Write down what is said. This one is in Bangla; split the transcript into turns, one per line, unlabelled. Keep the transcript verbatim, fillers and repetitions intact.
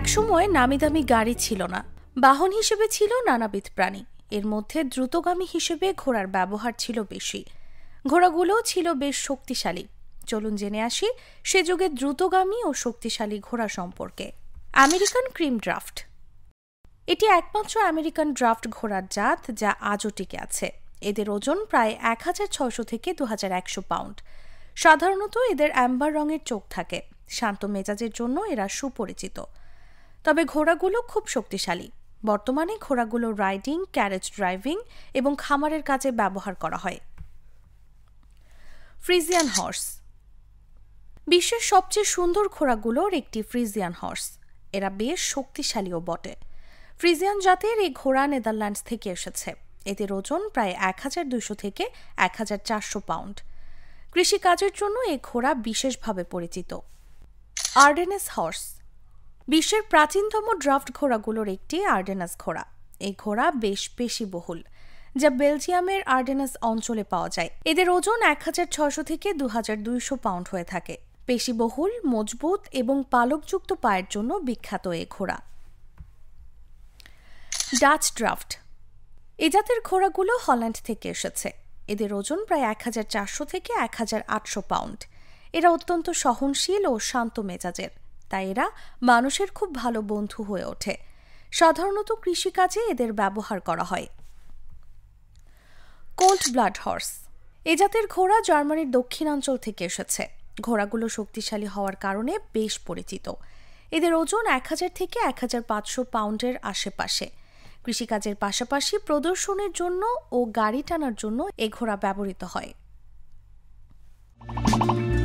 একসময় নামি দামি গাড়ি ছিল না, বাহন হিসেবে ছিল নানাবিধ প্রাণী। এর মধ্যে দ্রুতগামী হিসেবে ঘোড়ার ব্যবহার ছিল বেশি। ঘোড়াগুলোও ছিল বেশ শক্তিশালী। চলুন জেনে আসি সে যুগে দ্রুতগামী ও শক্তিশালী ঘোড়া সম্পর্কে। American cream draft. এটি একমাত্র আমেরিকান ড্রাফট ঘোড়ার জাত যা আজও টিকে আছে। এদের ওজন প্রায় এক হাজার ছয়শো থেকে দু হাজার একশো পাউন্ড। সাধারণত এদের অ্যাম্বার রঙের চোখ থাকে। শান্ত মেজাজের জন্য এরা সুপরিচিত। তবে ঘোড়াগুলো খুব শক্তিশালী। বর্তমানে ঘোড়াগুলো রাইডিং, ক্যারেজ ড্রাইভিং এবং খামারের কাজে ব্যবহার করা হয়। Friesian horse. বিশ্বের সবচেয়ে সুন্দর ঘোড়াগুলোর একটি ফ্রিজিয়ান হর্স। এরা বেশ শক্তিশালীও বটে। ফ্রিজিয়ান জাতের এই ঘোড়া নেদারল্যান্ডস থেকে এসেছে। এদের ওজন প্রায় এক হাজার দুইশো থেকে এক হাজার চারশো পাউন্ড। কৃষিকাজের জন্য এই ঘোড়া বিশেষভাবে পরিচিত। Ardennes horse. বিশ্বের প্রাচীনতম ড্রাফট ঘোড়াগুলোর একটি আর্ডেনাস ঘোড়া। এই ঘোড়া বেশ পেশিবহুল, যা বেলজিয়ামের আর্ডেনাস অঞ্চলে পাওয়া যায়। এদের ওজন এক হাজার ছয়শো থেকে দু হাজার দুইশো পাউন্ড হয়ে থাকে। পেশিবহুল, মজবুত এবং পালকযুক্ত পায়ের জন্য বিখ্যাত এই ঘোড়া। Dutch draft. এ জাতের ঘোড়াগুলো হল্যান্ড থেকে এসেছে। এদের ওজন প্রায় এক হাজার চারশো থেকে এক হাজার আটশো পাউন্ড। এরা অত্যন্ত সহনশীল ও শান্ত মেজাজের, তাই এরা মানুষের খুব ভালো বন্ধু হয়ে ওঠে। সাধারণত কৃষিকাজে এদের ব্যবহার করা হয়। Cold blood horse. এ জাতের ঘোড়া জার্মানির দক্ষিণাঞ্চল থেকে এসেছে। ঘোড়াগুলো শক্তিশালী হওয়ার কারণে বেশ পরিচিত। এদের ওজন এক হাজার থেকে এক হাজার পাঁচশো পাউন্ডের আশেপাশে। কৃষিকাজের পাশাপাশি প্রদর্শনের জন্য ও গাড়ি টানার জন্য এ ঘোড়া ব্যবহৃত হয়।